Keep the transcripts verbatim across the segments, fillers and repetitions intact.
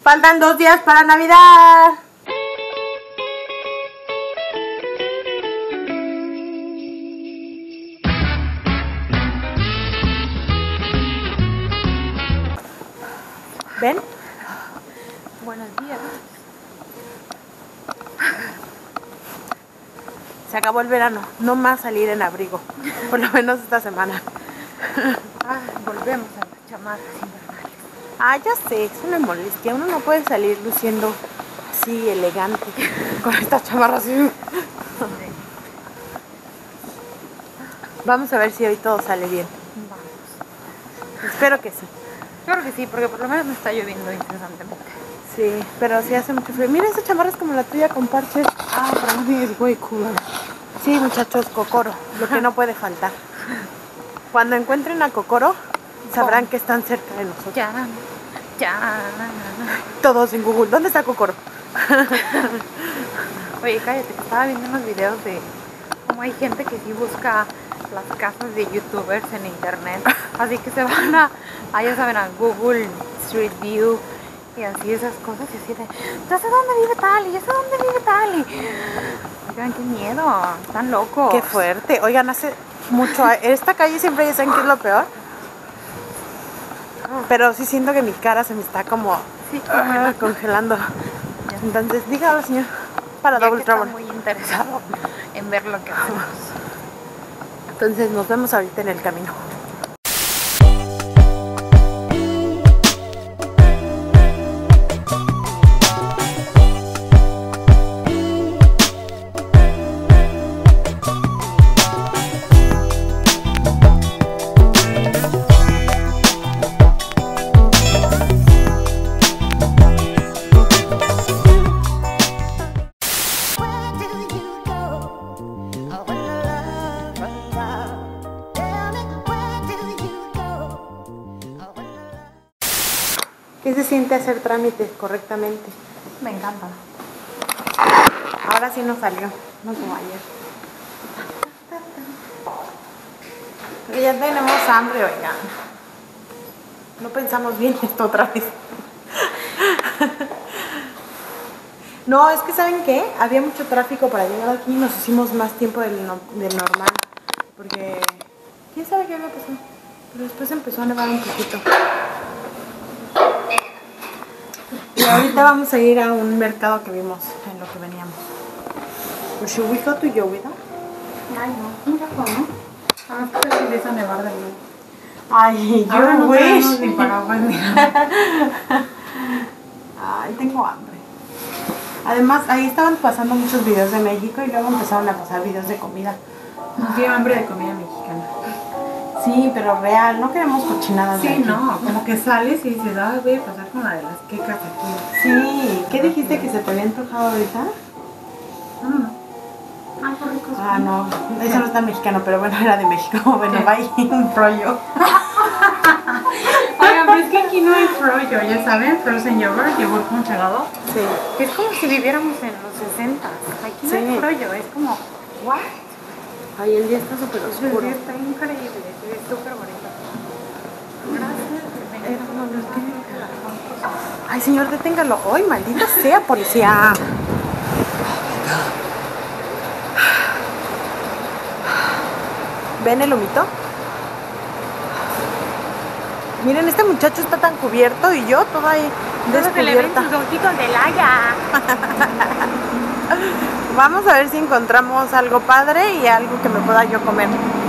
Faltan dos días para Navidad. ¿Ven? Buenos días. Se acabó el verano, no más salir en abrigo, por lo menos esta semana. Ah, volvemos a las chamarras invernales. Ah, ya sé, es una molestia. Uno no puede salir luciendo así elegante con estas chamarras así. Vamos a ver si hoy todo sale bien. Vamos. Espero que sí. Claro que sí, porque por lo menos me está lloviendo incesantemente. Sí, pero sí hace mucho frío. Mira, esa chamarra es como la tuya con parches. Ah, para mí es muy cool. Sí, muchachos, Kokoro, lo que no puede faltar. Cuando encuentren a Kokoro, sabrán que están cerca de nosotros. Ya, ya. Todos en Google, ¿dónde está Kokoro? Oye, cállate, que estaba viendo unos videos de cómo hay gente que sí busca las casas de youtubers en internet. Así que se van a, a ya saben, a Google Street View y así esas cosas. Y así de, yo sé dónde vive tal y yo sé dónde vive tal. Y oigan, qué miedo, están locos. Qué fuerte. Oigan, hace mucho. Esta calle siempre ya saben qué es lo peor. Pero sí siento que mi cara se me está como Sí, ah, congelando. Entonces, dígalo, señor. Para ya Double que está Trouble. muy interesado en ver lo que hacemos. Entonces, nos vemos ahorita en el camino. ¿Qué se siente hacer trámites correctamente? Me encanta. Ahora sí nos salió, no como ayer. Pero ya tenemos hambre, oigan. No pensamos bien esto otra vez. No, es que ¿saben qué? Había mucho tráfico para llegar aquí y nos hicimos más tiempo del, no, del normal. Porque quién sabe qué había pasado. Pero después empezó a nevar un poquito. Y ahorita vamos a ir a un mercado que vimos en lo que veníamos. Pues should we go to Yowida? Ay, no, un rato, ¿no? Ah, pues empieza a nevar de nuevo. Ay, yo Ahora no tenemos wish. ni paraguas ni nada. Ay, tengo hambre. Además, ahí estaban pasando muchos videos de México y luego empezaron a pasar videos de comida. Tengo hambre de comida mexicana. Sí, pero real, no queremos cochinadas de Sí, aquí. no, como que sales y dices, ah, voy a pasar con la de las quecas aquí. Sí, ¿qué dijiste que se te había antojado ahorita? Mm. Ay, qué rico. Ah, no, eso no está mexicano, pero bueno, era de México. Bueno, ¿Qué? vaya un rollo. Oigan, pero es que aquí no hay froyo, ya saben, frozen yogurt, yogur congelado. Sí. Es como si viviéramos en los sesenta. Aquí no Sí. hay froyo, es como, what? Ay, el día está súper oscuro. Sí, está increíble, es súper bonito. Gracias. Eh, no, no, ¿qué? Ay, señor, deténgalo. Ay, maldita sea, policía. ¿Ven el humito? Miren, este muchacho está tan cubierto y yo toda ahí descubierta. ojitos de laya. Vamos a ver si encontramos algo padre y algo que me pueda yo comer.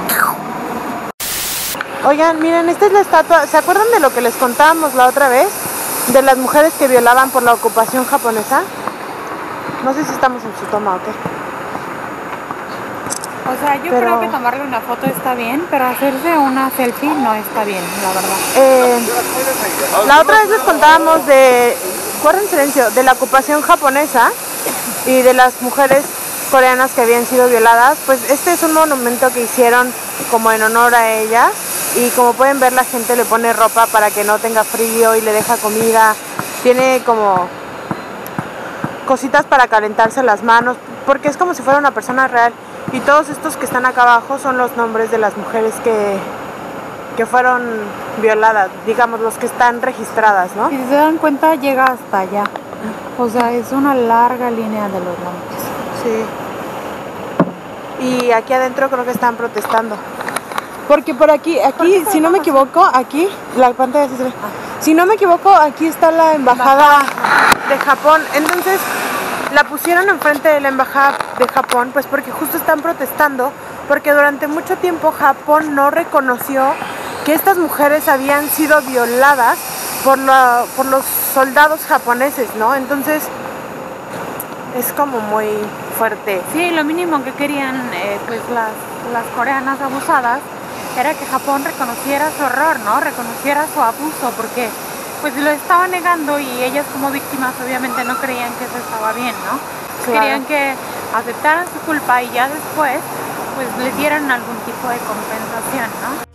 Oigan, miren, esta es la estatua. ¿Se acuerdan de lo que les contábamos la otra vez? De las mujeres que violaban por la ocupación japonesa. No sé si estamos en su toma o qué. O sea, yo Pero- creo que tomarle una foto está bien, pero hacerse una selfie no está bien, la verdad. Eh, la otra vez les contábamos de, guarden silencio, de la ocupación japonesa y de las mujeres coreanas que habían sido violadas. Pues este es un monumento que hicieron como en honor a ellas y como pueden ver la gente le pone ropa para que no tenga frío y le deja comida. Tiene como cositas para calentarse las manos porque es como si fuera una persona real. Y todos estos que están acá abajo son los nombres de las mujeres que, que fueron violadas, digamos, los que están registradas, ¿no? Y si se dan cuenta, llega hasta allá. O sea, es una larga línea de los nombres. Sí. Y aquí adentro creo que están protestando. Porque por aquí, aquí, si no me equivoco, aquí, la pantalla sí se ve. Si no me equivoco, aquí está la embajada de Japón. Entonces, la pusieron enfrente de la embajada de Japón, pues porque justo están protestando, porque durante mucho tiempo Japón no reconoció que estas mujeres habían sido violadas por, la, por los soldados japoneses, ¿no? Entonces, es como muy fuerte. Sí, lo mínimo que querían eh, pues las, las coreanas abusadas era que Japón reconociera su error, ¿no? Reconociera su abuso, porque pues lo estaba negando y ellas como víctimas obviamente no creían que eso estaba bien, ¿no? Claro. Querían que aceptaran su culpa y ya después pues les dieran algún tipo de compensación, ¿no?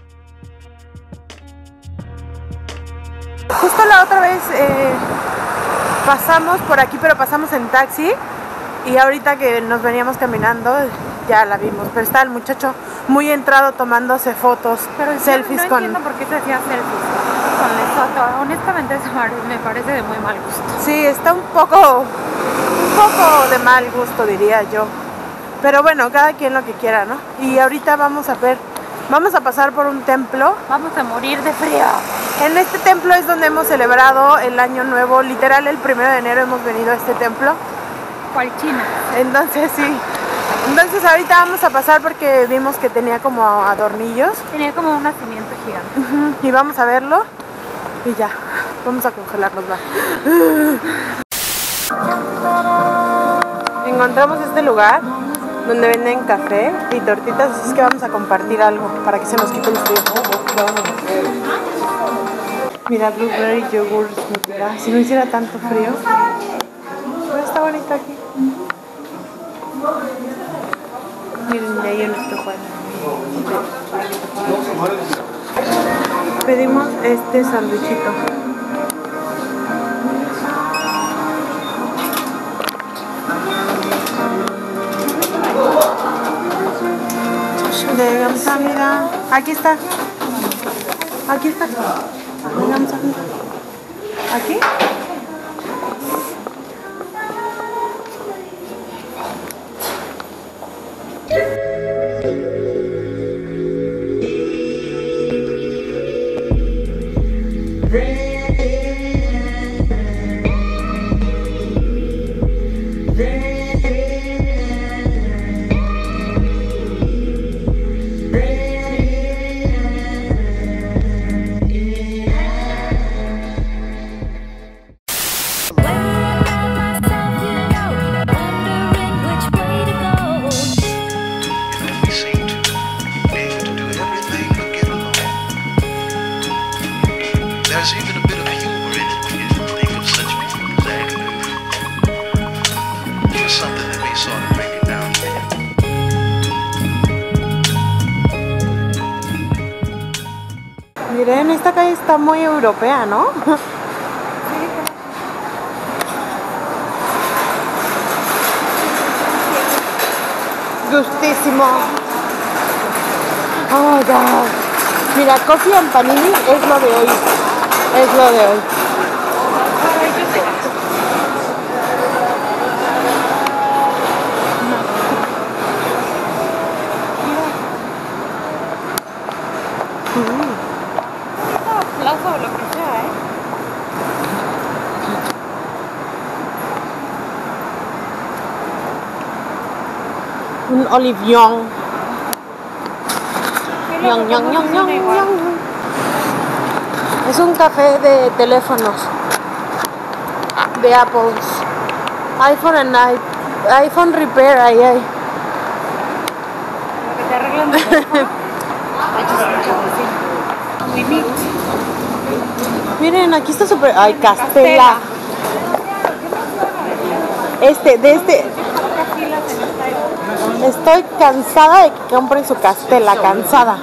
Justo la otra vez eh, pasamos por aquí, pero pasamos en taxi, y ahorita que nos veníamos caminando ya la vimos, pero está el muchacho muy entrado tomándose fotos, pero selfies no con... No entiendo por qué se hacía selfies con Lesoto, honestamente eso me parece de muy mal gusto. Sí, está un poco, un poco de mal gusto, diría yo, pero bueno, cada quien lo que quiera, ¿no? Y ahorita vamos a ver, vamos a pasar por un templo. Vamos a morir de frío. En este templo es donde hemos celebrado el año nuevo, literal el primero de enero hemos venido a este templo. ¿Cuál China? Entonces sí, entonces ahorita vamos a pasar porque vimos que tenía como adornillos. Tenía como un nacimiento gigante. Uh-huh. Y vamos a verlo y ya, vamos a congelarnos, va. Encontramos este lugar donde venden café y tortitas, así es que vamos a compartir algo para que se nos quite el frío. Mira, blueberry yogurt smoothie. Ah, si no hiciera tanto frío. Pero está bonito aquí. Miren, de ahí en nuestro cuadro. Pedimos este sándwichito. De gamsa, mira. Aquí está. Aquí está. Gamsa. Aquí. There's even a bit of humor in it when you think of such people as actors. Just something that may sort of bring it down. Miren, esta calle está muy europea, ¿no? Gustísimo. Oh, God. Mira, coffee and panini es lo de hoy. Es lo de hoy. Plaza o lo que sea, ¿eh? Un olivion. Yong, yong, yong, yong, yong. Es un café de teléfonos, de Apples, iPhone and I, iPhone Repair, ahí hay. Lo que te arreglan de teléfono. Muy neat. Miren, aquí está súper... Ay, Castela. Este, de este... Estoy cansada de que compren su Castela, cansada.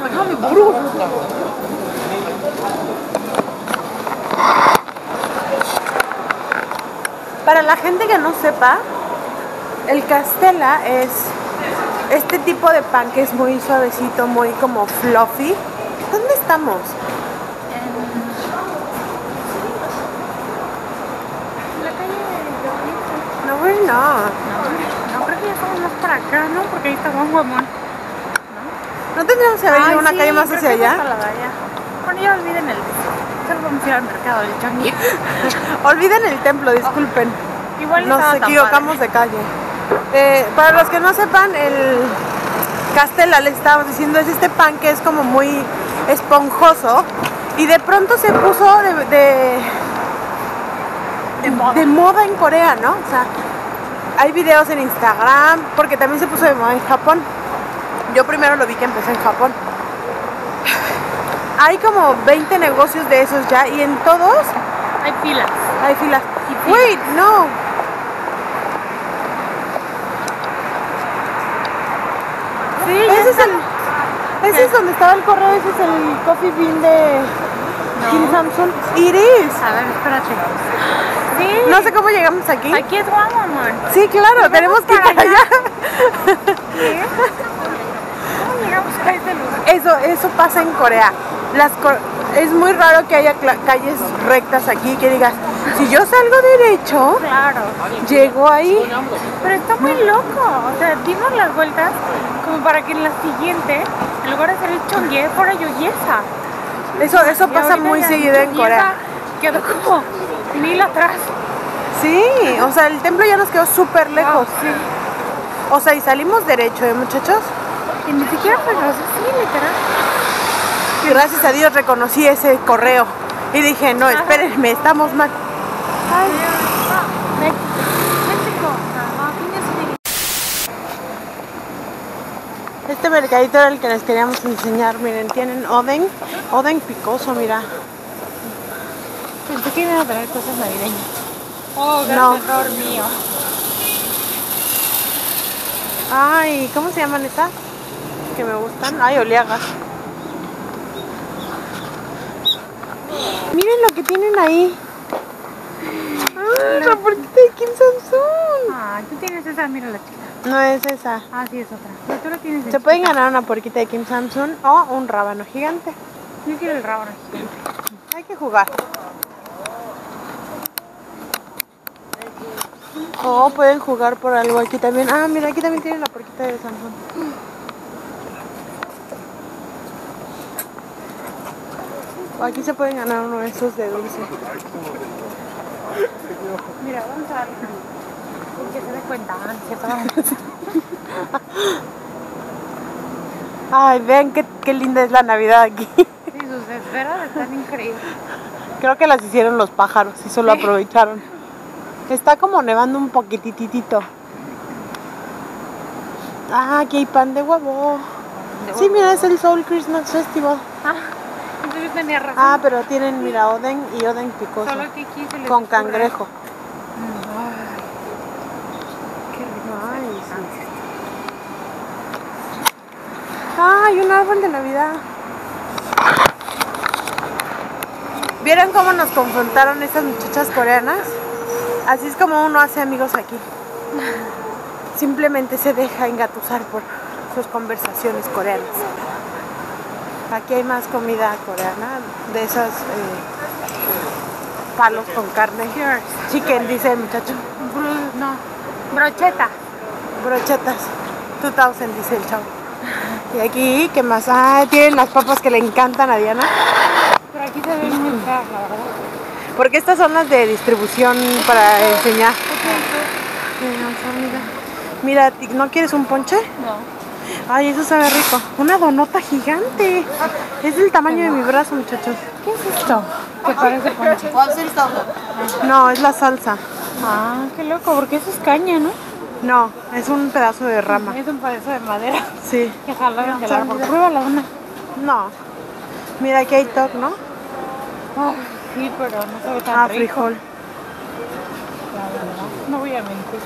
Para la gente que no sepa, el Castela es este tipo de pan que es muy suavecito, muy como fluffy. ¿Dónde está estamos? En la calle de No, bueno. No, no creo que ya estamos más para acá, ¿no? Porque ahí está Juan Guamón. ¿No tendríamos que haber ido Ay, una sí, calle más creo hacia que es allá? hasta la de allá. Bueno, ya olviden el... Solo vamos a ir al mercado del Changi. Olviden el templo, disculpen. Igual Nos estaba tan equivocamos padre. de calle. Eh, para los que no sepan, el Castella, les estábamos diciendo, es este pan que es como muy esponjoso y de pronto se puso de, de, De moda. de moda en Corea, ¿no? O sea, hay videos en Instagram, porque también se puso de moda en Japón. Yo primero lo vi que empezó en Japón. Hay como veinte negocios de esos ya y en todos Hay filas. hay filas. Y filas. Wait, no. Sí, Ese es el. Ese es donde estaba el correo, ese es el Coffee Bean de No. Kim Samsung. It is. A ver, espérate. Sí. No sé cómo llegamos aquí. Aquí es Juan Guamón. Sí, claro, tenemos que ir para allá. ¿Qué? ¿Cómo llegamos a ese lugar? Eso, eso pasa en Corea. Las cor- es muy raro que haya cla- calles rectas aquí que digas, si yo salgo derecho, Claro. llego ahí. Pero está muy loco. O sea, dimos las vueltas como para que en la siguiente, en lugar de hacer el Chongye, fuera Yoyesa. Eso, eso Y pasa ahorita muy ya seguido en Yoyesa Corea. Quedó como mil atrás. Sí, o sea, el templo ya nos quedó súper lejos. Wow, sí. O sea, y salimos derecho, ¿eh, muchachos? Y ni siquiera fue grosero, sí, literal. Y gracias a Dios reconocí ese correo. Y dije, no, Ajá. espérenme, estamos mal. Ay, México. Ah, fines de- Este mercadito era el que les queríamos enseñar. Miren, tienen oden, oden picoso, mira. Pensé que iban a traer cosas navideñas. Oh, gran No. error mío. Ay, ¿cómo se llaman esas? Que me gustan. Ay, oleagas. Miren lo que tienen ahí. Ah, la puertita de Kim Samsung. Ah, tú tienes esa, mira la chica. No es esa. Ah, sí, es otra. Pero tú la tienes en Se pueden chiquita. ganar una puerquita de Kim Samsung o un rábano gigante. Yo quiero el rábano gigante. Hay que jugar. O pueden jugar por algo aquí también. Ah, mira, aquí también tienen la puerquita de Samsung. O aquí se pueden ganar uno de esos de dulce. Mira, vamos a darle. Que se dé cuenta, ah, ¿cierto? Ay, vean qué, qué linda es la Navidad aquí. Sí, sus esferas están increíbles. Creo que las hicieron los pájaros y solo Sí. aprovecharon. Está como nevando un poquititito. Ah, aquí hay pan de huevo. Sí, mira, es el Soul Christmas Festival. Ah, entonces tenía razón. Ah, pero tienen, mira, oden y oden picoso. Solo que aquí se les Con ocurre. cangrejo. Ay, qué rico. Ay, sí. Ay, un árbol de Navidad. ¿Vieron cómo nos confrontaron estas muchachas coreanas? Así es como uno hace amigos aquí. Simplemente se deja engatusar por sus conversaciones coreanas. Aquí hay más comida coreana, de esas eh, palos con carne. Cheers. Chicken, dice el muchacho. Bru- no, brocheta. Brochetas. dos mil, dice el chavo. Y aquí, ¿qué más? Ah, tienen las papas que le encantan a Diana. Pero aquí se ven muy feas, la verdad. Porque estas son las de distribución para enseñar. Mira, ¿ti- ¿no quieres un ponche? No. Ay, eso sabe rico. Una donota gigante. Es del tamaño de mi brazo, muchachos. ¿Qué es esto? Que parece ponche. No, es la salsa. Ah, qué loco, porque eso es caña, ¿no? No, es un pedazo de rama. Es un pedazo de madera Sí. que jalaron del No, árbol. mira. Pruébala una. No. Mira, aquí hay toc, ¿no? Oh, sí, pero no sabe tan Ah, rico. frijol. La verdad, no voy a mentir.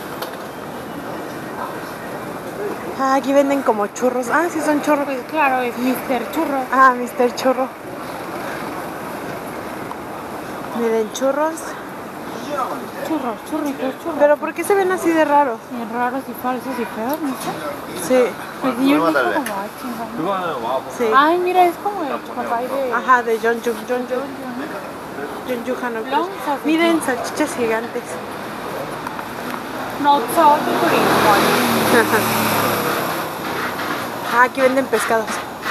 Ah, aquí venden como churros. Ah, sí, son churros. Pues claro, es mister Churro. Ah, mister Churro. Miren, churros. Churros. churros, churritos, churros. ¿Pero por qué se ven así de raros? Y raros y falsos y feos, ¿no sé? Sí, Pues yo dijo como, ay, chingada. sí. Ay, mira, es como el papay de... Ajá, de John Yu, John Yu, John Yu Hanok. Lonza, Miren, salchichas gigantes. No, so, de Ah, aquí venden pescados.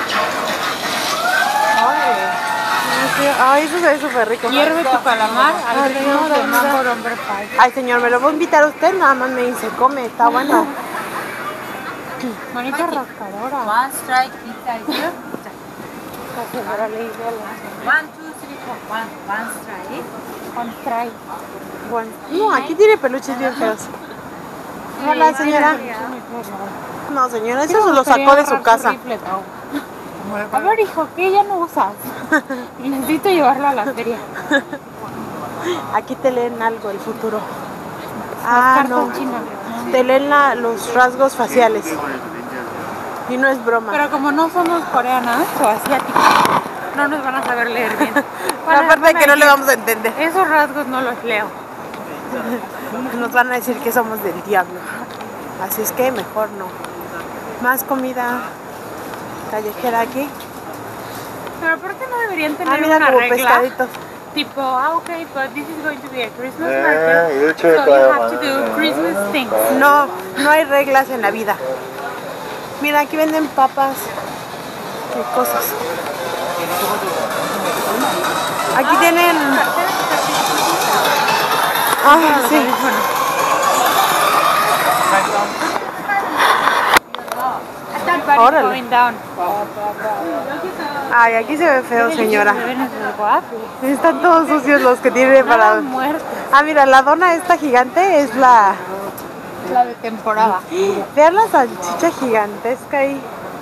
Ay, Ay, eso se ve súper rico. hierve tu calamar al Ay, ritmo no, de no, Mango no. Number five. Ay, señor, ¿me lo va a invitar a usted? Nada más me dice, come, está bueno. Manita rascadora. One strike, pizza is here. La señora le dice a la One, two, three, four. One, one strike. con try. Bueno, no, aquí tiene peluches bien feos. Hola, señora. No, señora, eso se lo sacó de su casa. A ver, hijo, ¿qué ya no usas? Necesito llevarlo a la feria. Aquí te leen algo, el futuro. Ah, Carta no. china. Te leen la- los rasgos faciales. Y no es broma. Pero como no somos coreanas o asiáticas, no nos van a saber leer bien. Van a- Aparte de van a que no le decir, vamos a entender. esos rasgos no los leo. Nos van a decir que somos del diablo. Así es que mejor no. Más comida callejera aquí. Pero ¿por qué no deberían Ah, tener mira, una como regla? pescaditos. Tipo, ah, ok, but this is going to be a Christmas Eh, market, yo so checo, you have to hermano. do Christmas things. No, no hay reglas en la vida. Mira, aquí venden papas y cosas. Aquí tienen... Ah, sí. Everybody's Órale. going down. Ay, aquí se ve feo, señora. Se ven esos guapos. Están todos sucios los que tienen Nada para... muertos. Ah, mira, la dona esta gigante es la... La de temporada. Vean la salchicha gigantesca ahí.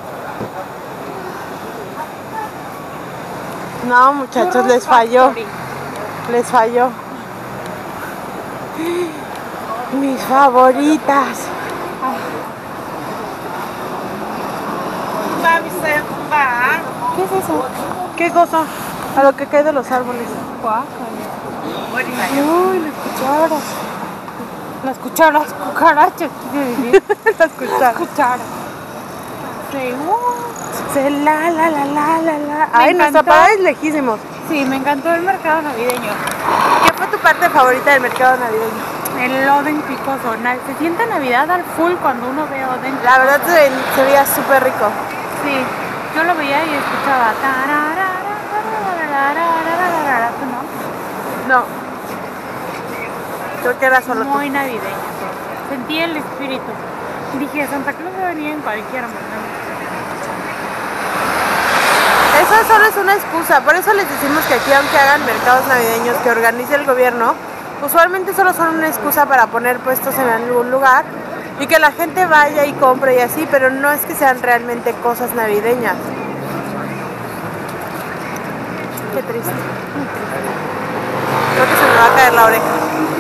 No, muchachos, les falló. Les falló. Mis favoritas. ¿Qué es eso? ¿Qué cosa? A lo que cae de los árboles. Guácala. Uy, las cucharas. Las cucharas, cucarachas, quise decir. Las cucharas. Cucharas. Sí, uh. Se la la la la la la. Ay, nuestra encantó. parada es lejísimos. Sí, me encantó el mercado navideño. ¿Qué fue tu parte favorita del mercado navideño? El Oden picoso. Na- Se siente Navidad al full cuando uno ve Oden. La verdad se, se veía súper rico. Sí, yo lo veía y escuchaba. ¿Tú no? No. Creo que era solo tú. Muy navideño todo. Sentí el espíritu. Dije, Santa Claus va a venir en cualquier momento. Eso solo es una excusa, por eso les decimos que aquí, aunque hagan mercados navideños que organice el gobierno, usualmente solo son una excusa para poner puestos en algún lugar y que la gente vaya y compre y así, pero no es que sean realmente cosas navideñas. Qué triste. Creo que se me va a caer la oreja.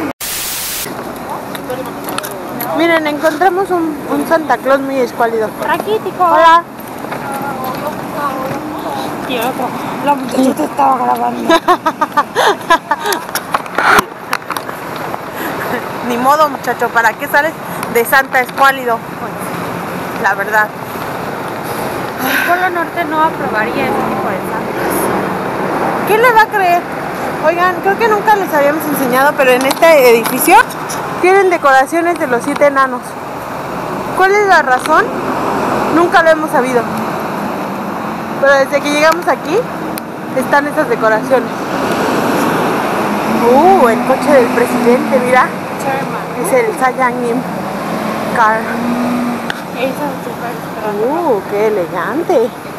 Miren, encontramos un, un Santa Claus muy escuálido. Raquítico. Hola. Y el otro, la muchachita estaba grabando. Ni modo, muchacho, ¿para qué sales de Santa escuálido? La verdad. El Polo Norte no aprobaría ese tipo de santas. ¿Quién le va a creer? Oigan, creo que nunca les habíamos enseñado, pero en este edificio tienen decoraciones de los siete enanos. ¿Cuál es la razón? Nunca lo hemos sabido. Pero desde que llegamos aquí, están estas decoraciones. Uh, el coche del presidente, mira. Sherman. Es el Sayangim Car. Esa es súper extraña. Uh, qué elegante.